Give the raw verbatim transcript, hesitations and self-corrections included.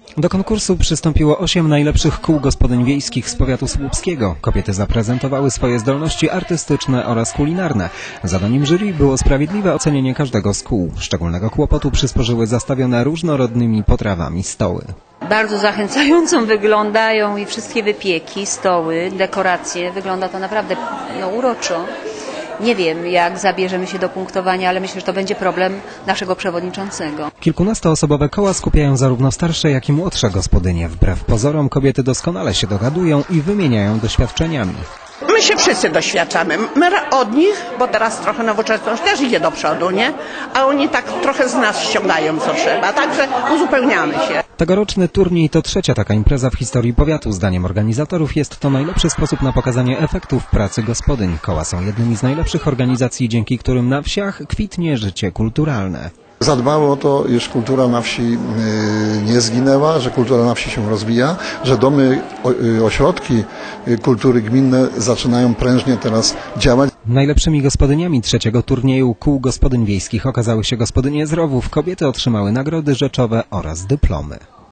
Do konkursu przystąpiło osiem najlepszych kół gospodyń wiejskich z powiatu słupskiego. Kobiety zaprezentowały swoje zdolności artystyczne oraz kulinarne. Zadaniem jury było sprawiedliwe ocenienie każdego z kół. Szczególnego kłopotu przysporzyły zastawione różnorodnymi potrawami stoły. Bardzo zachęcająco wyglądają i wszystkie wypieki, stoły, dekoracje. Wygląda to naprawdę no, uroczo. Nie wiem, jak zabierzemy się do punktowania, ale myślę, że to będzie problem naszego przewodniczącego. Kilkunastoosobowe koła skupiają zarówno starsze, jak i młodsze gospodynie. Wbrew pozorom kobiety doskonale się dogadują i wymieniają doświadczeniami. My się wszyscy doświadczamy. My od nich, bo teraz trochę nowoczesność też idzie do przodu, nie? A oni tak trochę z nas ściągają, co trzeba. Także uzupełniamy się. Tegoroczny turniej to trzecia taka impreza w historii powiatu. Zdaniem organizatorów jest to najlepszy sposób na pokazanie efektów pracy gospodyń. Koła są jednymi z najlepszych organizacji, dzięki którym na wsiach kwitnie życie kulturalne. Zadbały o to, iż kultura na wsi nie zginęła, że kultura na wsi się rozwija, że domy, ośrodki kultury gminne zaczynają prężnie teraz działać. Najlepszymi gospodyniami trzeciego turnieju kół gospodyń wiejskich okazały się gospodynie z Rowów. Kobiety otrzymały nagrody rzeczowe oraz dyplomy.